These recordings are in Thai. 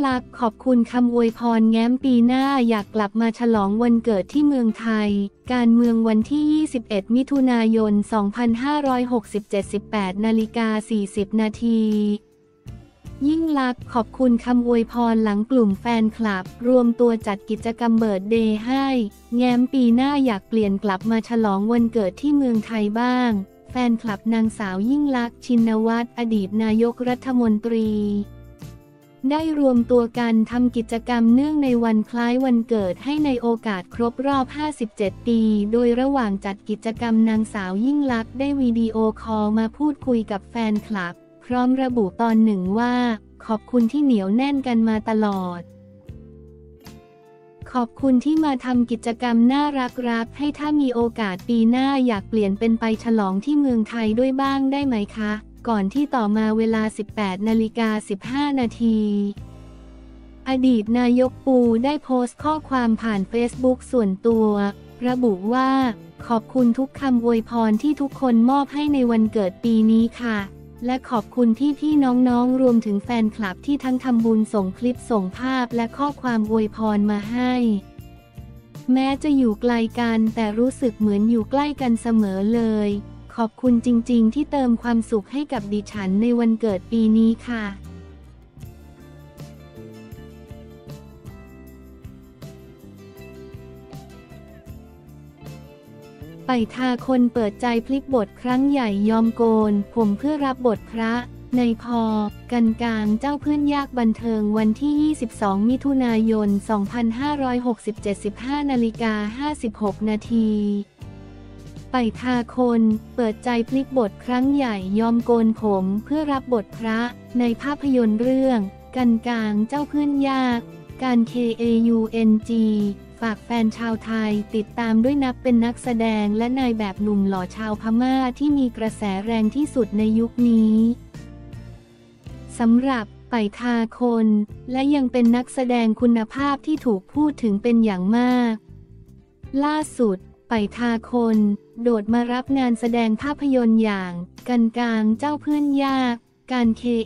ลักษณ์ขอบคุณคำอวยพรแง้มปีหน้าอยากกลับมาฉลองวันเกิดที่เมืองไทยการเมืองวันที่ 21 มิถุนายน 2567 18:40 นาทียิ่งลักษณ์ขอบคุณคำอวยพรหลังกลุ่มแฟนคลับรวมตัวจัดกิจกรรมเบิร์ธเดย์ให้แง้มปีหน้าอยากเปลี่ยนกลับมาฉลองวันเกิดที่เมืองไทยบ้างแฟนคลับนางสาวยิ่งลักษณ์ชินวัตรอดีตนายกรัฐมนตรีได้รวมตัวกันทำกิจกรรมเนื่องในวันคล้ายวันเกิดให้ในโอกาสครบรอบ 57 ปีโดยระหว่างจัดกิจกรรมนางสาวยิ่งลักษณ์ได้วิดีโอคอลมาพูดคุยกับแฟนคลับพร้อมระบุตอนหนึ่งว่าขอบคุณที่เหนียวแน่นกันมาตลอดขอบคุณที่มาทำกิจกรรมน่ารักให้ถ้ามีโอกาสปีหน้าอยากเปลี่ยนเป็นไปฉลองที่เมืองไทยด้วยบ้างได้ไหมคะก่อนที่ต่อมาเวลา 18:15 นาทีอดีตนายกปูได้โพสต์ข้อความผ่านเฟซบุ๊กส่วนตัวระบุว่าขอบคุณทุกคำอวยพรที่ทุกคนมอบให้ในวันเกิดปีนี้ค่ะและขอบคุณพี่น้องๆรวมถึงแฟนคลับที่ทั้งทำบุญส่งคลิปส่งภาพและข้อความอวยพรมาให้แม้จะอยู่ไกลกันแต่รู้สึกเหมือนอยู่ใกล้กันเสมอเลยขอบคุณจริงๆที่เติมความสุขให้กับดิฉันในวันเกิดปีนี้ค่ะไปทาคนเปิดใจพลิกบทครั้งใหญ่ยอมโกนผมเพื่อรับบทพระในพอกันกลางเจ้าเพื่อนยากบันเทิงวันที่ 22 มิถุนายน 2567 15:56 นาทีไปทาคนเปิดใจพลิกบทครั้งใหญ่ยอมโกนผมเพื่อรับบทพระในภาพยนตร์เรื่องกันกลางเจ้าเพื่อนยากการ KAUNG ฝากแฟนชาวไทยติดตามด้วยนับเป็นนักแสดงและนายแบบหนุ่มหล่อชาวพม่าที่มีกระแสแรงที่สุดในยุคนี้สำหรับไปทาคนและยังเป็นนักแสดงคุณภาพที่ถูกพูดถึงเป็นอย่างมากล่าสุดไปทาคนโดดมารับงานแสดงภาพยนตร์อย่างกันกลางเจ้าเพื่อนยากการ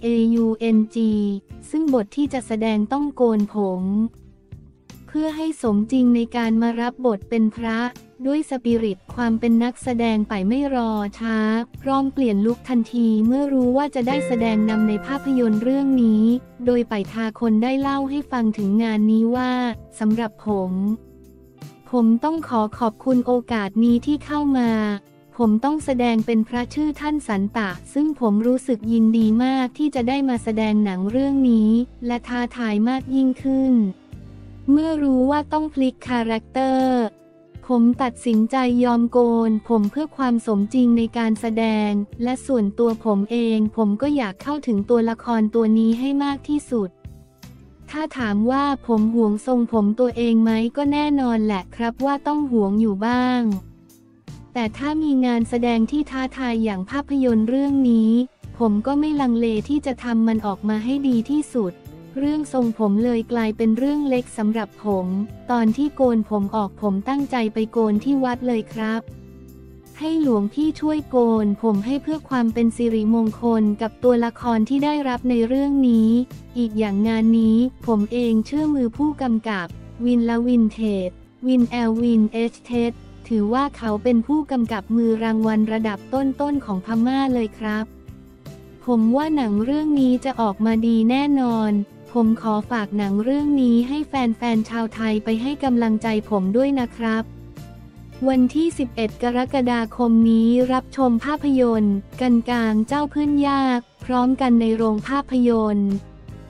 KAUNG ซึ่งบทที่จะแสดงต้องโกนผมเพื่อให้สมจริงในการมารับบทเป็นพระด้วยสปิริตความเป็นนักแสดงไปไม่รอช้าพร้อมเปลี่ยนลุคทันทีเมื่อรู้ว่าจะได้แสดงนำในภาพยนตร์เรื่องนี้โดยไปทาคนได้เล่าให้ฟังถึงงานนี้ว่าสำหรับผมต้องขอบคุณโอกาสนี้ที่เข้ามาผมต้องแสดงเป็นพระชื่อท่านสันตะซึ่งผมรู้สึกยินดีมากที่จะได้มาแสดงหนังเรื่องนี้และท้าทายมากยิ่งขึ้นเมื่อรู้ว่าต้องพลิกคาแรคเตอร์ผมตัดสินใจยอมโกนผมเพื่อความสมจริงในการแสดงและส่วนตัวผมเองผมก็อยากเข้าถึงตัวละครตัวนี้ให้มากที่สุดถ้าถามว่าผมห่วงทรงผมตัวเองไหมก็แน่นอนแหละครับว่าต้องห่วงอยู่บ้างแต่ถ้ามีงานแสดงที่ท้าทายอย่างภาพยนตร์เรื่องนี้ผมก็ไม่ลังเลที่จะทำมันออกมาให้ดีที่สุดเรื่องทรงผมเลยกลายเป็นเรื่องเล็กสำหรับผมตอนที่โกนผมออกผมตั้งใจไปโกนที่วัดเลยครับให้หลวงพี่ช่วยโกนผมให้เพื่อความเป็นสิริมงคลกับตัวละครที่ได้รับในเรื่องนี้อีกอย่างงานนี้ผมเองเชื่อมือผู้กำกับวินและวินเทจวินเทจถือว่าเขาเป็นผู้กำกับมือรางวัลระดับต้นๆของพม่าเลยครับผมว่าหนังเรื่องนี้จะออกมาดีแน่นอนผมขอฝากหนังเรื่องนี้ให้แฟนๆชาวไทยไปให้กำลังใจผมด้วยนะครับวันที่ 11 กรกฎาคมนี้รับชมภาพยนตร์กันกลางเจ้าเพื่อนยากพร้อมกันในโรงภาพยนตร์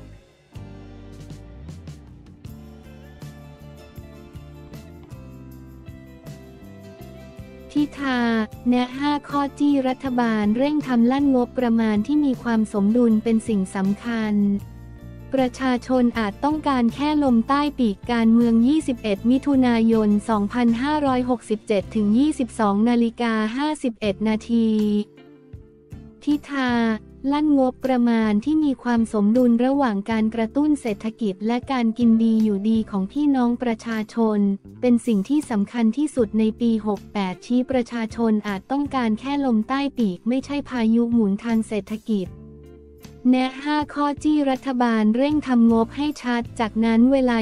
ทิธาแนะ5 ข้อจี้รัฐบาลเร่งทำลั่นงบประมาณที่มีความสมดุลเป็นสิ่งสำคัญประชาชนอาจต้องการแค่ลมใต้ปีกการเมือง21 มิถุนายน 2567 ถึง 22:51 นาทีทิธาลั่นงบประมาณที่มีความสมดุลระหว่างการกระตุ้นเศรษฐกิจและการกินดีอยู่ดีของพี่น้องประชาชนเป็นสิ่งที่สำคัญที่สุดในปี 68 ชี้ประชาชนอาจต้องการแค่ลมใต้ปีกไม่ใช่พายุหมุนทางเศรษฐกิจแนะ5ข้อจี้รัฐบาลเร่งทำงบให้ชัดจากนั้นเวลา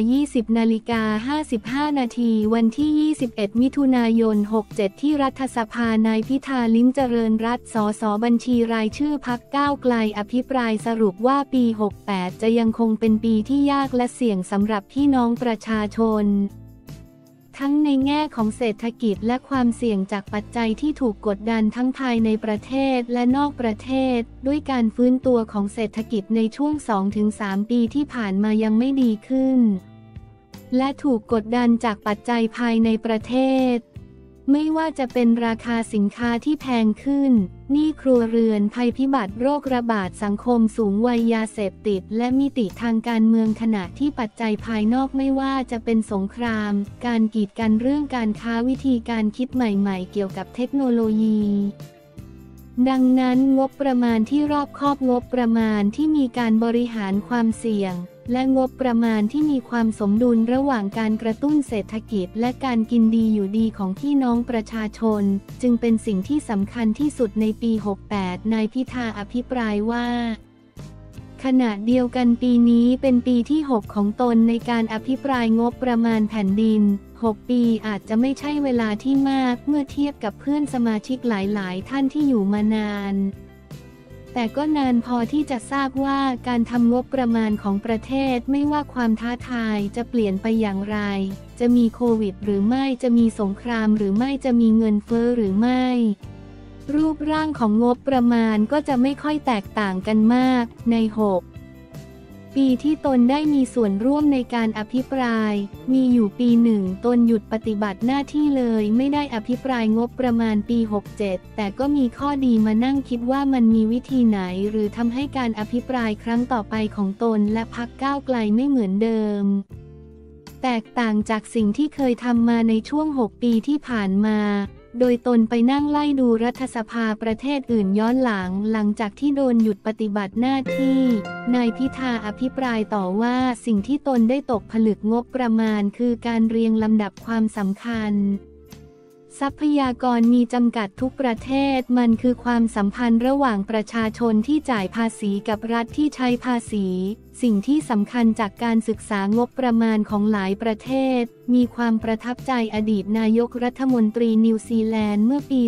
20:55 นาทีวันที่ 21 มิถุนายน 67 ที่รัฐสภานายพิธา ลิ้มเจริญรัตน์ สสบัญชีรายชื่อพรรคก้าวไกลอภิปรายสรุปว่าปี 68 จะยังคงเป็นปีที่ยากและเสี่ยงสำหรับพี่น้องประชาชนทั้งในแง่ของเศรษฐกิจและความเสี่ยงจากปัจจัยที่ถูกกดดันทั้งภายในประเทศและนอกประเทศด้วยการฟื้นตัวของเศรษฐกิจในช่วง 2-3 ปีที่ผ่านมายังไม่ดีขึ้นและถูกกดดันจากปัจจัยภายในประเทศไม่ว่าจะเป็นราคาสินค้าที่แพงขึ้นหนี้ครัวเรือนภัยพิบัติโรคระบาดสังคมสูงวัยยาเสพติดและมิติทางการเมืองขณะที่ปัจจัยภายนอกไม่ว่าจะเป็นสงครามการกีดกันเรื่องการค้าวิธีการคิดใหม่ๆเกี่ยวกับเทคโนโลยีดังนั้นงบประมาณที่รอบคอบงบประมาณที่มีการบริหารความเสี่ยงและงบประมาณที่มีความสมดุลระหว่างการกระตุ้นเศรษฐกิจและการกินดีอยู่ดีของพี่น้องประชาชนจึงเป็นสิ่งที่สำคัญที่สุดในปี 68 นายพิธาอภิปรายว่าขณะเดียวกันปีนี้เป็นปีที่ 6 ของตนในการอภิปรายงบประมาณแผ่นดิน 6 ปีอาจจะไม่ใช่เวลาที่มากเมื่อเทียบกับเพื่อนสมาชิกหลายๆท่านที่อยู่มานานแต่ก็นานพอที่จะทราบว่าการทำงบประมาณของประเทศไม่ว่าความท้าทายจะเปลี่ยนไปอย่างไรจะมีโควิดหรือไม่จะมีสงครามหรือไม่จะมีเงินเฟ้อหรือไม่รูปร่างของงบประมาณก็จะไม่ค่อยแตกต่างกันมากใน6ปีที่ตนได้มีส่วนร่วมในการอภิปรายมีอยู่ปีหนึ่งตนหยุดปฏิบัติหน้าที่เลยไม่ได้อภิปรายงบประมาณปี 67แต่ก็มีข้อดีมานั่งคิดว่ามันมีวิธีไหนหรือทำให้การอภิปรายครั้งต่อไปของตนและพรรคก้าวไกลไม่เหมือนเดิมแตกต่างจากสิ่งที่เคยทำมาในช่วง6ปีที่ผ่านมาโดยตนไปนั่งไล่ดูรัฐสภาประเทศอื่นย้อนหลังจากที่โดนหยุดปฏิบัติหน้าที่นายพิธาอภิปรายต่อว่าสิ่งที่ตนได้ตกผลึกงบประมาณคือการเรียงลำดับความสำคัญทรัพยากรมีจำกัดทุกประเทศมันคือความสัมพันธ์ระหว่างประชาชนที่จ่ายภาษีกับรัฐที่ใช้ภาษีสิ่งที่สำคัญจากการศึกษางบประมาณของหลายประเทศมีความประทับใจอดีตนายกรัฐมนตรีนิวซีแลนด์เมื่อปี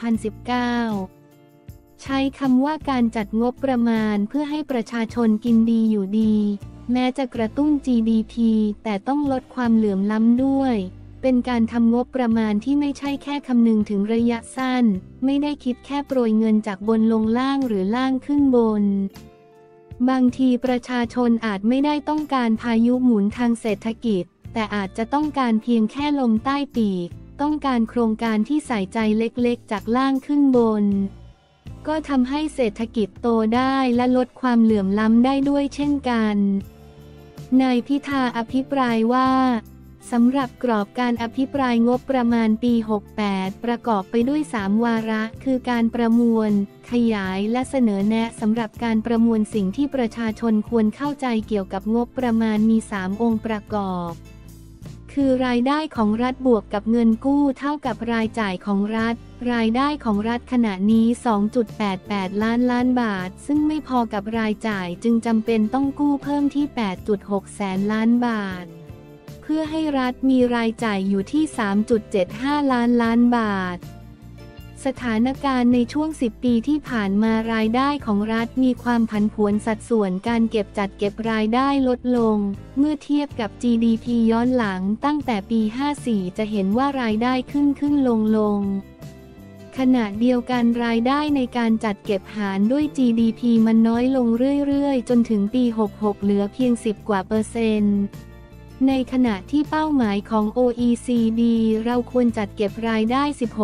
2019 ใช้คำว่าการจัดงบประมาณเพื่อให้ประชาชนกินดีอยู่ดีแม้จะกระตุ้น GDP แต่ต้องลดความเหลื่อมล้ำด้วยเป็นการทำงบประมาณที่ไม่ใช่แค่คำนึงถึงระยะสั้นไม่ได้คิดแค่โปรยเงินจากบนลงล่างหรือล่างขึ้นบนบางทีประชาชนอาจไม่ได้ต้องการพายุหมุนทางเศรษฐกิจแต่อาจจะต้องการเพียงแค่ลมใต้ปีกต้องการโครงการที่ใส่ใจเล็กๆจากล่างขึ้นบนก็ทำให้เศรษฐกิจโตได้และลดความเหลื่อมล้ำได้ด้วยเช่นกันนายพิธาอภิปรายว่าสำหรับกรอบการอภิปรายงบประมาณปี 68 ประกอบไปด้วย 3 วาระคือการประมวลขยายและเสนอแนะสำหรับการประมวลสิ่งที่ประชาชนควรเข้าใจเกี่ยวกับงบประมาณมี 3 องค์ประกอบคือรายได้ของรัฐบวกกับเงินกู้เท่ากับรายจ่ายของรัฐรายได้ของรัฐขณะนี้ 2.88 ล้านบาทซึ่งไม่พอกับรายจ่ายจึงจำเป็นต้องกู้เพิ่มที่ 8.6 แสนล้านบาทเพื่อให้รัฐมีรายจ่ายอยู่ที่ 3.75 ล้านบาทสถานการณ์ในช่วง10 ปีที่ผ่านมารายได้ของรัฐมีความผันผวนสัดส่วนการเก็บรายได้ลดลงเมื่อเทียบกับ GDP ย้อนหลังตั้งแต่ปี 54 จะเห็นว่ารายได้ขึ้นลงขณะเดียวกันรายได้ในการจัดเก็บหารด้วย GDP มันน้อยลงเรื่อยๆจนถึงปี 66 เหลือเพียง 10 กว่าเปอร์เซ็นต์ในขณะที่เป้าหมายของ OECD เราควรจัดเก็บรายได้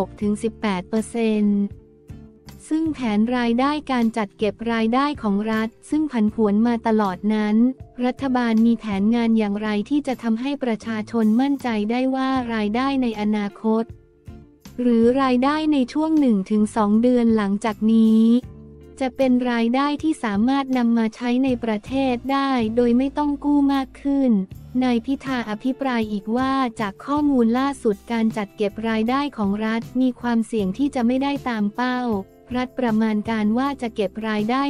16-18% ซึ่งแผนรายได้การจัดเก็บรายได้ของรัฐซึ่งผันผวนมาตลอดนั้นรัฐบาลมีแผนงานอย่างไรที่จะทำให้ประชาชนมั่นใจได้ว่ารายได้ในอนาคตหรือรายได้ในช่วง 1-2 เดือนหลังจากนี้จะเป็นรายได้ที่สามารถนำมาใช้ในประเทศได้โดยไม่ต้องกู้มากขึ้นนายพิธาอภิปรายอีกว่าจากข้อมูลล่าสุดการจัดเก็บรายได้ของรัฐมีความเสี่ยงที่จะไม่ได้ตามเป้าเพรัฐประมาณการว่าจะเก็บรายได้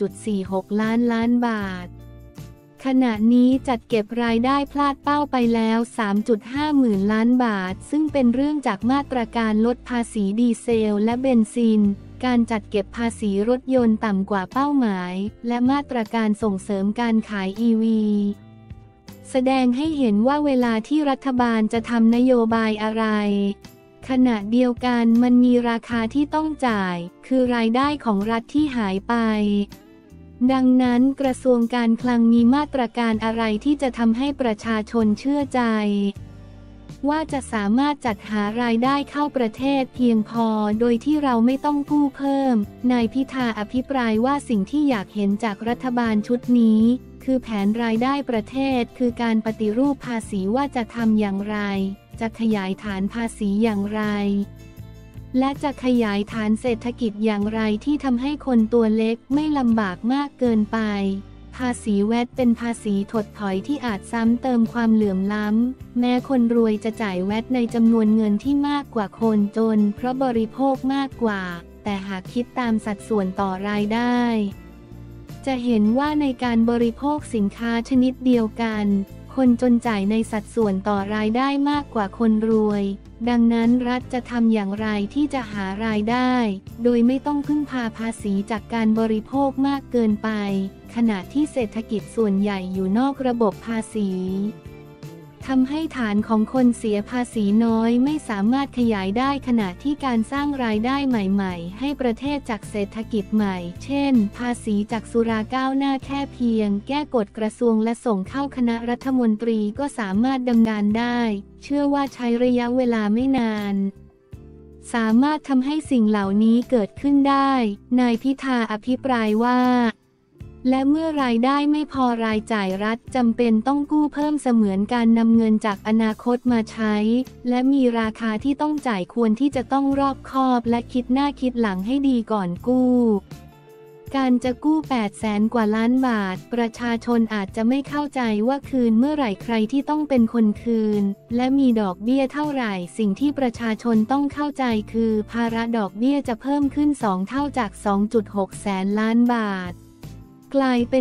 1.46 ล้านบาทขณะนี้จัดเก็บรายได้พลาดเป้าไปแล้ว 3.5 หมื่นล้านบาทซึ่งเป็นเรื่องจากมาตรการลดภาษีดีเซลและเบนซินการจัดเก็บภาษีรถยนต์ต่ำกว่าเป้าหมายและมาตรการส่งเสริมการขาย EV แสดงให้เห็นว่าเวลาที่รัฐบาลจะทำนโยบายอะไรขณะเดียวกันมันมีราคาที่ต้องจ่ายคือรายได้ของรัฐที่หายไปดังนั้นกระทรวงการคลังมีมาตรการอะไรที่จะทำให้ประชาชนเชื่อใจว่าจะสามารถจัดหารายได้เข้าประเทศเพียงพอโดยที่เราไม่ต้องกู้เพิ่มนายพิธาอภิปรายว่าสิ่งที่อยากเห็นจากรัฐบาลชุดนี้คือแผนรายได้ประเทศคือการปฏิรูปภาษีว่าจะทำอย่างไรจะขยายฐานภาษีอย่างไรและจะขยายฐานเศรษฐกิจอย่างไรที่ทำให้คนตัวเล็กไม่ลำบากมากเกินไปภาษีแวตเป็นภาษีถดถอยที่อาจซ้ำเติมความเหลื่อมล้ำแม้คนรวยจะจ่ายแวตในจำนวนเงินที่มากกว่าคนจนเพราะบริโภคมากกว่าแต่หากคิดตามสัดส่วนต่อรายได้จะเห็นว่าในการบริโภคสินค้าชนิดเดียวกันคนจนจ่ายในสัดส่วนต่อรายได้มากกว่าคนรวยดังนั้นรัฐจะทำอย่างไรที่จะหารายได้โดยไม่ต้องพึ่งพาภาษีจากการบริโภคมากเกินไปขณะที่เศรษฐกิจส่วนใหญ่อยู่นอกระบบภาษีทำให้ฐานของคนเสียภาษีน้อยไม่สามารถขยายได้ขณะที่การสร้างรายได้ใหม่ๆให้ประเทศจากเศรษฐกิจใหม่เช่นภาษีจากสุราก้าวหน้าแค่เพียงแก้กฎกระทรวงและส่งเข้าคณะรัฐมนตรีก็สามารถดำเนินได้เชื่อว่าใช้ระยะเวลาไม่นานสามารถทำให้สิ่งเหล่านี้เกิดขึ้นได้นายพิธาอภิปรายว่าและเมื่อรายได้ไม่พอรายจ่ายรัฐจำเป็นต้องกู้เพิ่มเสมือนการนำเงินจากอนาคตมาใช้และมีราคาที่ต้องจ่ายควรที่จะต้องรอบคอบและคิดหน้าคิดหลังให้ดีก่อนกู้การจะกู้800,000 กว่าล้านบาทประชาชนอาจจะไม่เข้าใจว่าคืนเมื่อไหร่ใครที่ต้องเป็นคนคืนและมีดอกเบี้ยเท่าไหร่สิ่งที่ประชาชนต้องเข้าใจคือภาระดอกเบี้ยจะเพิ่มขึ้น2 เท่าจาก 2.6 แสนล้านบาทกลายเป็น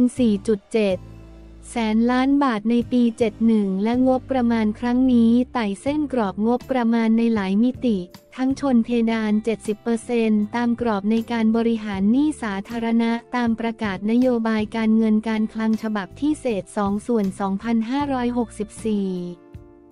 4.7 แสนล้านบาทในปี 71 และงบประมาณครั้งนี้ไต่เส้นกรอบงบประมาณในหลายมิติทั้งชนเพดาน 70% ตามกรอบในการบริหารหนี้สาธารณะตามประกาศนโยบายการเงินการคลังฉบับที่เศษ2ส่วน2564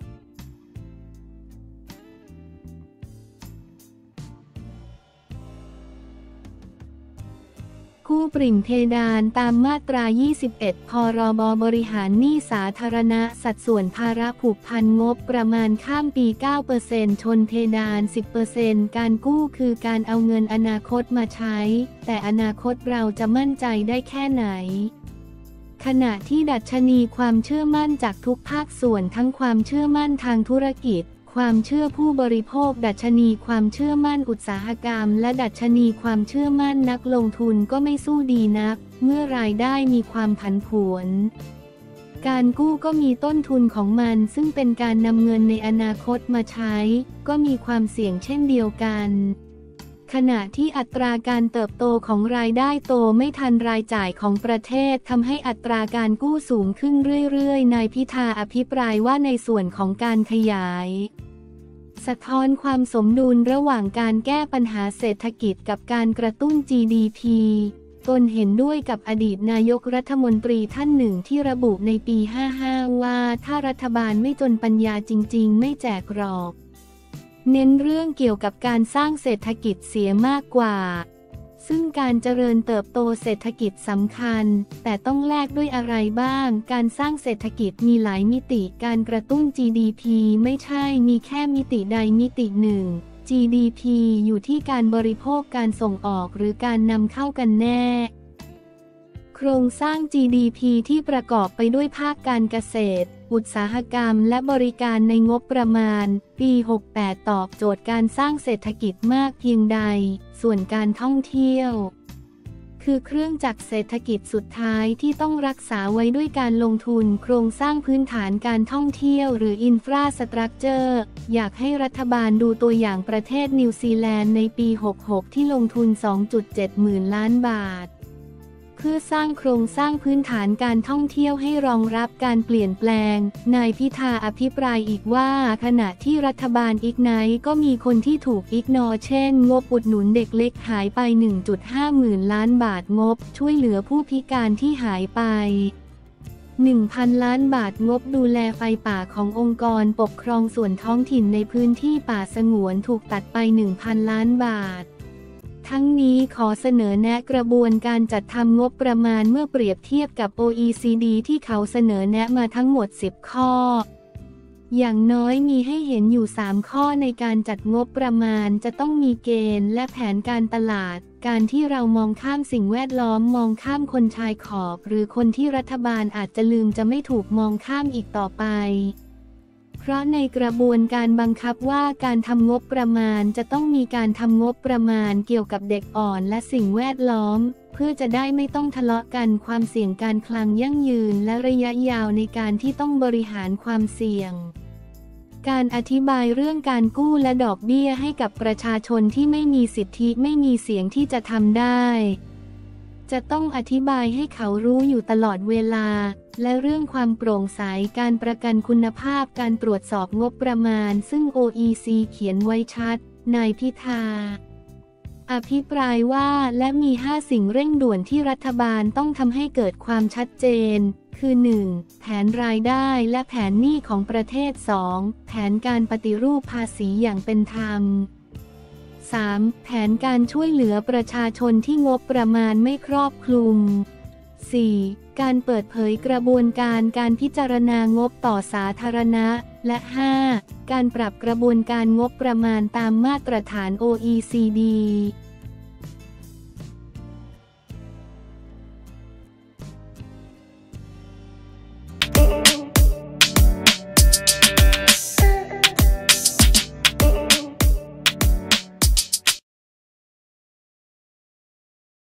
กู้ปริ่มเพดานตามมาตรา 21 พรบ.บริหารหนี้สาธารณะสัดส่วนภาระผูกพันงบประมาณข้ามปี 9% ชนเพดาน 10% การกู้คือการเอาเงินอนาคตมาใช้แต่อนาคตเราจะมั่นใจได้แค่ไหนขณะที่ดัชนีความเชื่อมั่นจากทุกภาคส่วนทั้งความเชื่อมั่นทางธุรกิจความเชื่อผู้บริโภคดัชนีความเชื่อมั่นอุตสาหกรรมและดัชนีความเชื่อมั่นนักลงทุนก็ไม่สู้ดีนักเมื่อรายได้มีความผันผวนการกู้ก็มีต้นทุนของมันซึ่งเป็นการนำเงินในอนาคตมาใช้ก็มีความเสี่ยงเช่นเดียวกันขณะที่อัตราการเติบโตของรายได้โตไม่ทันรายจ่ายของประเทศทำให้อัตราการกู้สูงขึ้นเรื่อยๆนายพิธาอภิปรายว่าในส่วนของการขยายสะท้อนความสมดุลระหว่างการแก้ปัญหาเศรษฐกิจกับการกระตุ้น GDP ตนเห็นด้วยกับอดีตนายกรัฐมนตรีท่านหนึ่งที่ระบุในปี 55 ว่าถ้ารัฐบาลไม่จนปัญญาจริงๆไม่แจกหรอกเน้นเรื่องเกี่ยวกับการสร้างเศรษฐกิจเสียมากกว่าซึ่งการเจริญเติบโตเศรษฐกิจสำคัญแต่ต้องแลกด้วยอะไรบ้างการสร้างเศรษฐกิจมีหลายมิติการกระตุ้น GDP ไม่ใช่มีแค่มิติใดมิติหนึ่ง GDP อยู่ที่การบริโภคการส่งออกหรือการนำเข้ากันแน่โครงสร้าง GDP ที่ประกอบไปด้วยภาคการเกษตรอุตสาหกรรมและบริการในงบประมาณปี 68 ตอบโจทย์การสร้างเศรษฐกิจมากเพียงใดส่วนการท่องเที่ยวคือเครื่องจักรเศรษฐกิจสุดท้ายที่ต้องรักษาไว้ด้วยการลงทุนโครงสร้างพื้นฐานการท่องเที่ยวหรืออินฟราสตรัคเจอร์อยากให้รัฐบาลดูตัวอย่างประเทศนิวซีแลนด์ในปี 66 ที่ลงทุน 2.7 หมื่นล้านบาทเพื่อสร้างโครงสร้างพื้นฐานการท่องเที่ยวให้รองรับการเปลี่ยนแปลงนายพิธาอภิปรายอีกว่าขณะที่รัฐบาลอิกไนท์ก็มีคนที่ถูกอิกนอเช่นงบอุดหนุนเด็กเล็กหายไป 1.5 หมื่นล้านบาทงบช่วยเหลือผู้พิการที่หายไป 1,000 ล้านบาทงบดูแลไฟป่าขององค์กรปกครองส่วนท้องถิ่นในพื้นที่ป่าสงวนถูกตัดไป 1,000 ล้านบาททั้งนี้ขอเสนอแนะกระบวนการจัดทำงบประมาณเมื่อเปรียบเทียบกับ OECD ที่เขาเสนอแนะมาทั้งหมด 10 ข้ออย่างน้อยมีให้เห็นอยู่ 3 ข้อในการจัดงบประมาณจะต้องมีเกณฑ์และแผนการตลาดการที่เรามองข้ามสิ่งแวดล้อมมองข้ามคนชายขอบหรือคนที่รัฐบาลอาจจะลืมจะไม่ถูกมองข้ามอีกต่อไปเพราะในกระบวนการบังคับว่าการทำงบประมาณจะต้องมีการทำงบประมาณเกี่ยวกับเด็กอ่อนและสิ่งแวดล้อมเพื่อจะได้ไม่ต้องทะเลาะกันความเสี่ยงการคลังยั่งยืนและระยะยาวในการที่ต้องบริหารความเสี่ยงการอธิบายเรื่องการกู้และดอกเบี้ยให้กับประชาชนที่ไม่มีสิทธิไม่มีเสียงที่จะทำได้จะต้องอธิบายให้เขารู้อยู่ตลอดเวลาและเรื่องความโปร่งใสการประกันคุณภาพการตรวจสอบงบประมาณซึ่ง OEC เขียนไว้ชัดนายพิธาอภิปรายว่าและมี 5 สิ่งเร่งด่วนที่รัฐบาลต้องทำให้เกิดความชัดเจนคือ 1. แผนรายได้และแผนหนี้ของประเทศ 2. แผนการปฏิรูปภาษีอย่างเป็นธรรม 3. แผนการช่วยเหลือประชาชนที่งบประมาณไม่ครอบคลุม 4. การเปิดเผยกระบวนการการพิจารณางบต่อสาธารณะและ 5. การปรับกระบวนการงบประมาณตามมาตรฐาน OECD